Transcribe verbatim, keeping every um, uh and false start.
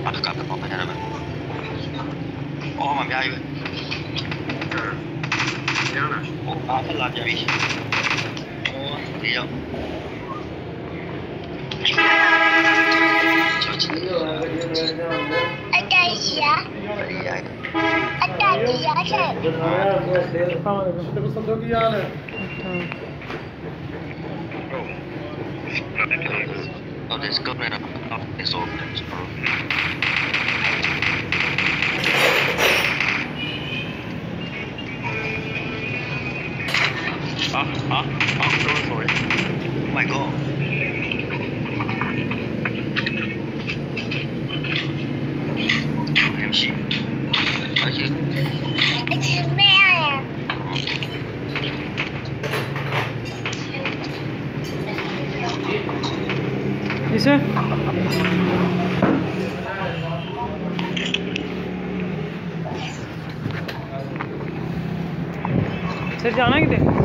Ada kat apa-apanya ada. Oh, mà ai vậy? Ủa, à, thật là vậy? Ủa, gì đâu? Ada iya. Ada iya sih. Oh, there's government of this open. Ah, ah, ah, sorry, sorry. Oh my god. Em chị. Ở chứ. Anh chị mẹ à? किसे sir जाना किधर